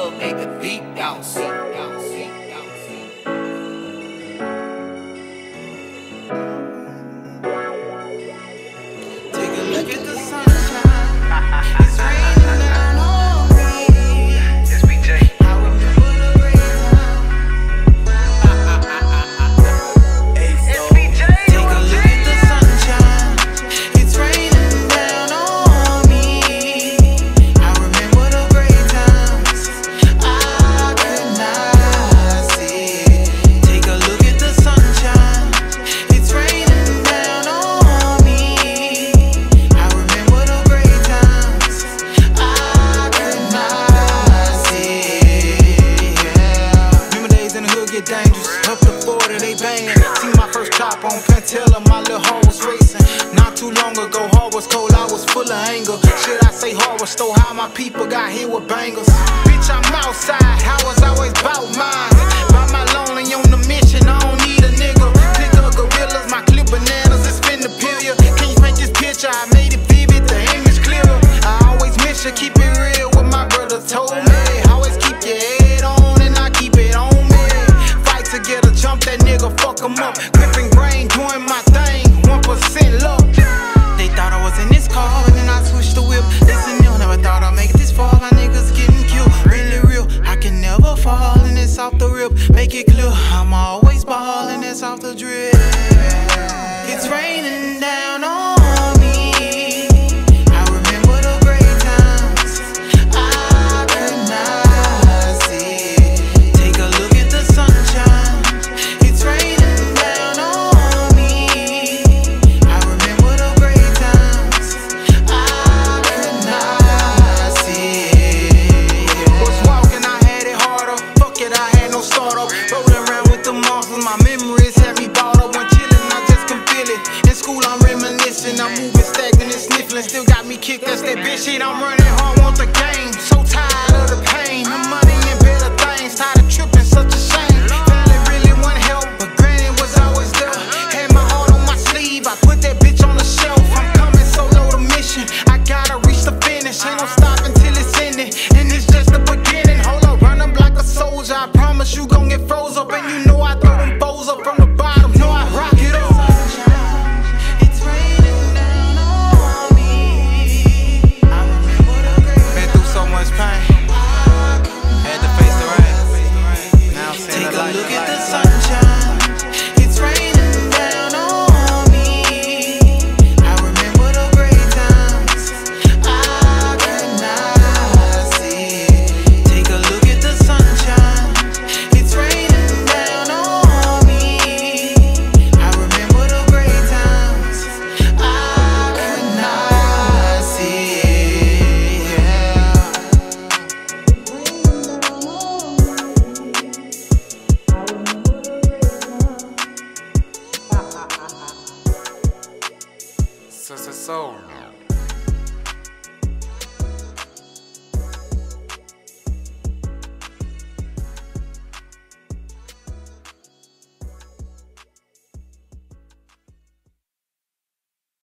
club, make the beat bounce. Take a look at the sunshine. It's raining down on me. It's BJ. I remember the great time. It's BJ. Take a look at the sunshine. It's raining down on me. I remember the great times I could not see. Take a look at the sunshine. It's raining down on me. I remember the great times I could not see. Remember days in the hood get dangerous. Up the 40, they banging. See my first chop on Pantella, my little heart was racing. Not too long ago, heart was cold, I was full of anger. Should I say heart was so high, my people got hit with bangers. Bitch, I'm outside, I was always bout mine. By my lonely on the mission, I don't need a nigga. Click of gorillas, my clip bananas, it's finna peel ya. Can you paint this picture? I made it vivid, the image clearer. I always miss you, keep it real, what my brother told me. Always keep your head on and I keep it on me. Fight together, jump that nigga, fuck him up. Gripping brain, doing my thing, 1% luck. They thought I was in this car, and then I switched the whip. Listen, you never thought I'd make it this far. My niggas getting killed, really real. I can never fall, and it's off the rip. Make it clear, I'm always ballin', it's off the drip. It's raining down on me. I remember the great times I could not see. Take a look at the sunshine. It's raining down on me. I remember the great times I could not see. Was walking, I had it harder. Fuck it, I had no startup. Rolling around with the monsters, my memories have me bought up. When chillin', I just can feel it. In school, I'm reminiscing. I'm moving, stagnant and sniffling. Still got me kicked, that's that bitch shit. I'm running hard, want the game. So tired of the pain. The money and better things. Tired of tripping, such a shame. Family really want help, but granted was always there. Had my heart on my sleeve, I put that bitch on the shelf. I'm coming solo to mission. I gotta reach the finish. Ain't no stopping till it's ended. And it's just the beginning. Hold up, run up like a soldier. I promise you gon' get froze up. And you know I throw them foes up from the bottom. Know I rock it up. It's raining down on me. I remember the great. Been through so much pain. Had to face the rain. Now I'm seeing Take the a light. look at the sunshine. It's raining down on me. I remember the great times I could not see. Take a look at the sunshine. It's raining down on me. I remember the great times I could not see. So.